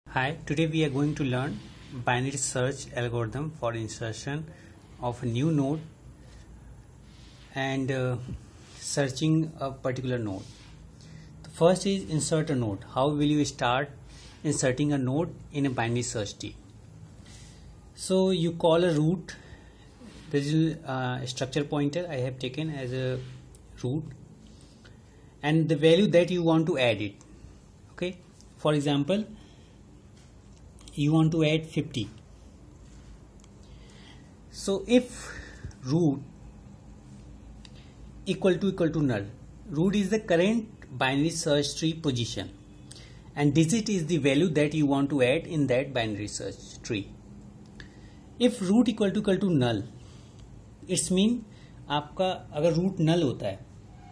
Hi, today we are going to learn binary search algorithm for insertion of a new node and searching a particular node. The first is insert a node. How will you start inserting a node in a binary search tree? So you call a root. This is a structure pointer I have taken as a root and the value that you want to add it. Okay, for example, you want to add 50. So if root equal to null, root is the current binary search tree position and digit is the value that you want to add in that binary search tree. If root equal to null, it's mean आपका अगर root null होता है,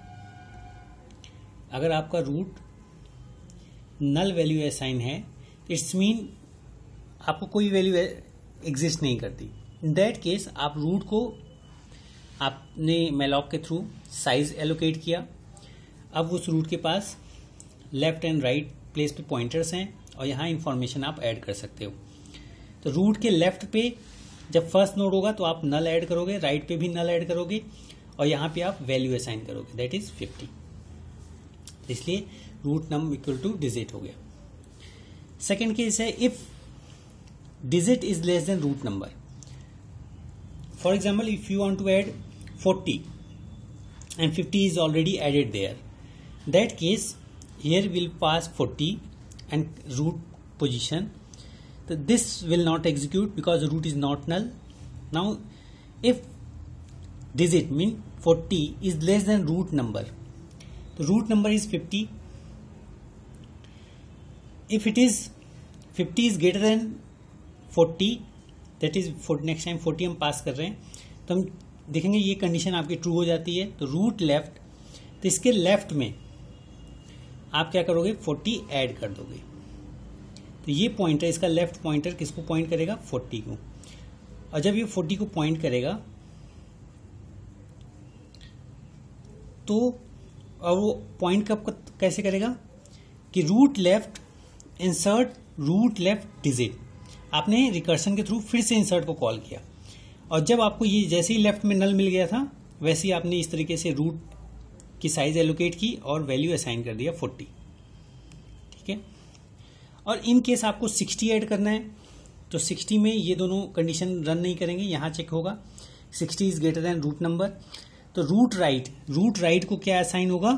अगर आपका root null value assign है, it's mean आपको कोई value exist नहीं करती. इन दैट केस आप रूट को आपने मैलॉक के थ्रू साइज एलोकेट किया. अब उस रूट के पास लेफ्ट एंड राइट प्लेस पे पॉइंटर्स हैं और यहाँ इंफॉर्मेशन आप ऐड कर सकते हो. तो रूट के लेफ्ट पे जब फर्स्ट नोड होगा तो आप नल ऐड करोगे, राइट पे भी नल ऐड करोगे और यहाँ पे आप वैल्यू असाइन करोगे, दैट इज 50. इसलिए root num equal to digit हो गया. सेकेंड केस है if digit is less than root number. For example if you want to add 40 and 50 is already added there, that case here will pass 40 and root position. So this will not execute because the root is not null. Now if digit mean 40 is less than root number, the root number is 50. If it is 50 is greater than 40, that is next time 40 हम पास कर रहे हैं तो हम देखेंगे ये condition आपकी true हो जाती है. तो रूट लेफ्ट, तो इसके लेफ्ट में आप क्या करोगे, 40 ऐड कर दोगे. तो ये पॉइंटर, इसका लेफ्ट पॉइंटर किसको पॉइंट करेगा, 40 को. और जब ये 40 को पॉइंट करेगा तो और वो पॉइंट कब कैसे करेगा कि root left insert root left digit. आपने रिकर्शन के थ्रू फिर से इंसर्ट को कॉल किया और जब आपको ये जैसे ही लेफ्ट में नल मिल गया था वैसे ही आपने इस तरीके से रूट की साइज एलोकेट की और वैल्यू असाइन कर दिया 40. ठीक है. और इन केस आपको 60 ऐड करना है तो 60 में ये दोनों कंडीशन रन नहीं करेंगे. यहां चेक होगा 60 is greater than root number. तो रूट राइट को क्या असाइन होगा,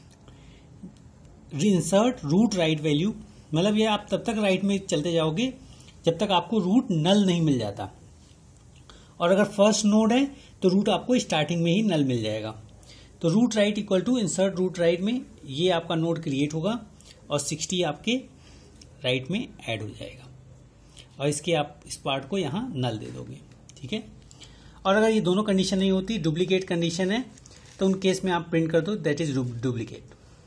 इंसर्ट रूट राइट वैल्यू. मतलब ये आप तब तक राइट में चलते जाओगे जब तक आपको रूट नल नहीं मिल जाता. और अगर फर्स्ट नोड है तो रूट आपको स्टार्टिंग में ही नल मिल जाएगा. तो root right equal to insert root right में ये आपका नोड क्रिएट होगा और 60 आपके राइट में ऐड हो जाएगा और इसके आप इस पार्ट को यहां नल दे दोगे. ठीक है. और अगर ये दोनों कंडीशन नहीं होती, डुप्लीकेट कंडीशन है, तो उन केस में आप प्रिंट कर दो दैट इज डुप्लीकेट.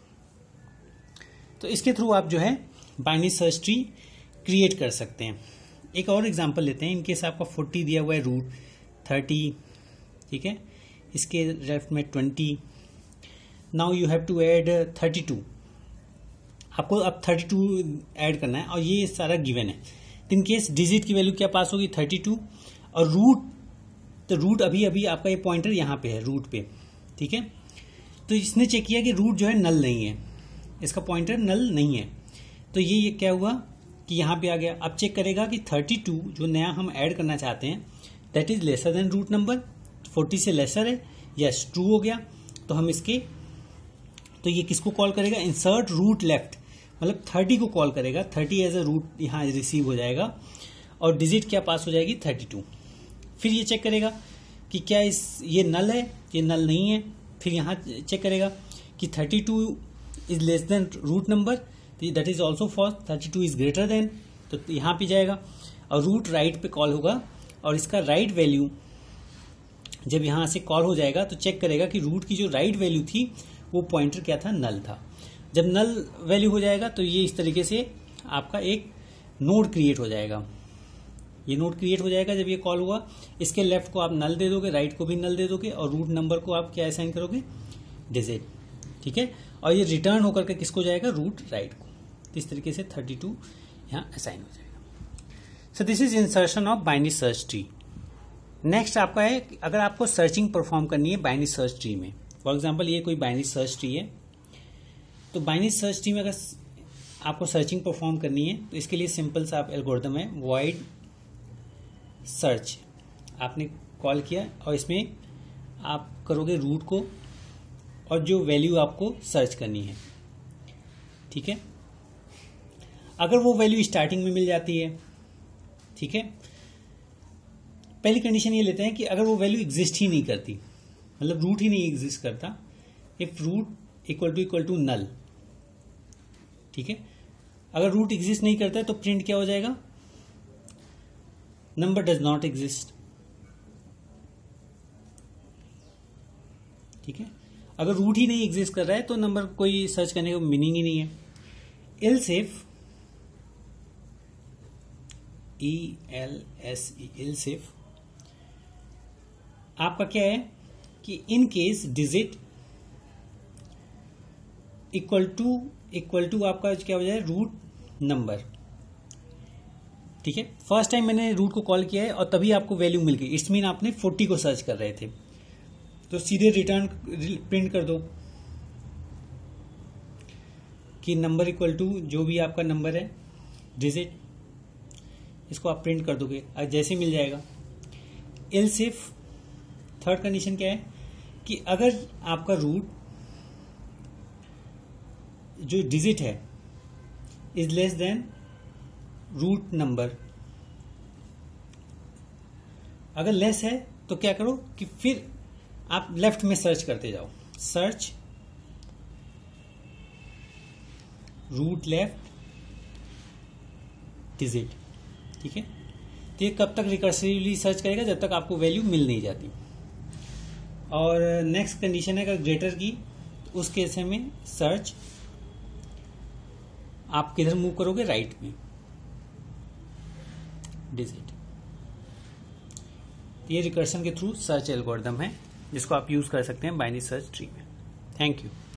तो इसके थ्रू आप जो है बाइनरी सर्च ट्री क्रिएट कर सकते हैं. एक और एग्जांपल लेते हैं. इनकेस आपका 40 दिया हुआ है, रूट 30, ठीक है, इसके लेफ्ट में 20. Now you have to add 32. आपको अब 32 ऐड करना है और ये सारा गिवन है. इन केस डिजिट की वैल्यू क्या पास होगी, 32. और रूट, तो रूट अभी आपका ये पॉइंटर यहाँ पे है रूट पे. ठीक है. तो इसने चेक किया कि रूट जो है नल नहीं है, इसका पॉइंटर नल नहीं है. तो ये क्या हुआ कि यहाँ पे आ गया. अब चेक करेगा कि 32 जो नया हम ऐड करना चाहते हैं that is lesser than root number. 40 से लेसर है, यस ट्रू हो गया. तो हम इसके, तो ये किसको कॉल करेगा, इंसर्ट रूट लेफ्ट, मतलब 30 को कॉल करेगा. 30 एज अ रूट यहाँ रिसीव हो जाएगा और डिजिट क्या पास हो जाएगी, 32. फिर ये चेक करेगा कि क्या ये नल है, ये नल नहीं है. फिर यहाँ चेक करेगा कि 32 is less than root number, that is also false. 32 is greater than, तो यहाँ पे जाएगा और रूट राइट पे कॉल होगा और इसका राइट वैल्यू जब यहाँ से कॉल हो जाएगा तो चेक करेगा कि रूट की जो राइट वैल्यू थी वो पॉइंटर क्या था, नल था. जब नल वैल्यू हो जाएगा तो ये इस तरीके से आपका एक नोड क्रिएट हो जाएगा. ये नोड क्रिएट हो जाएगा जब ये कॉल हुआ. इसके लेफ्ट को आप नल दे दोगे, राइट को भी नल दे दोगे और रूट नंबर को आप क्या असाइन करोगे, डिजिट. ठीक है. और ये रिटर्न होकर के किसको जाएगा, रूट राइट को. इस तरीके से 32 यहाँ असाइन हो जाएगा। So this is insertion of binary search tree. Next आपका है कि अगर आपको सर्चिंग परफॉर्म करनी है बाइनरी सर्च ट्री में, फॉर एग्जांपल ये कोई बाइनरी सर्च ट्री है, तो बाइनरी सर्च ट्री में अगर आपको सर्चिंग परफॉर्म करनी है तो इसके लिए सिंपल सा आप एल्गोरिथम है वॉइड सर्च आपने कॉल किया और इसमें आप करोगे रूट को और जो वैल्यू आपको सर्च करनी है, ठीक है। अगर वो वैल्यू स्टार्टिंग में मिल जाती है, ठीक है, पहली कंडीशन ये लेते हैं कि अगर वो वैल्यू एग्जिस्ट ही नहीं करती, मतलब रूट ही नहीं एग्जिस्ट करता, if root equal to null, ठीक है। अगर रूट एग्जिस्ट नहीं करता है तो प्रिंट क्या हो जाएगा, नंबर डज नॉट एग्जिस्ट, ठीक है। अगर रूट ही नहीं एग्जिस्ट कर रहा है तो नंबर कोई सर्च करने का मीनिंग ही नहीं है। एल्स इफ एल्स इफ आपका क्या है कि in case digit equal to आपका क्या हो जाए रूट नंबर, ठीक है। फर्स्ट टाइम मैंने रूट को कॉल किया है और तभी आपको वैल्यू मिल गई, इट्स मीन आपने 40 को सर्च कर रहे थे, तो सीधे रिटर्न प्रिंट कर दो कि नंबर इक्वल टू जो भी आपका नंबर है डिजिट, इसको आप प्रिंट कर दोगे, जैसे मिल जाएगा। एल्स इफ थर्ड कंडीशन क्या है कि अगर आपका रूट जो डिजिट है is less than root number, अगर लेस है तो क्या करो कि फिर आप लेफ्ट में सर्च करते जाओ, सर्च रूट लेफ्ट डिजिट, ठीक है। तो ये कब तक रिकर्सिवली सर्च करेगा, जब तक आपको वैल्यू मिल नहीं जाती। और नेक्स्ट कंडीशन है अगर ग्रेटर की, तो उस केस में सर्च आप किधर मूव करोगे, राइट में डिजिट। ये रिकर्शन के थ्रू सर्च एल्गोरिथम है जिसको आप यूज कर सकते हैं बाइनरी सर्च ट्री में। Thank you.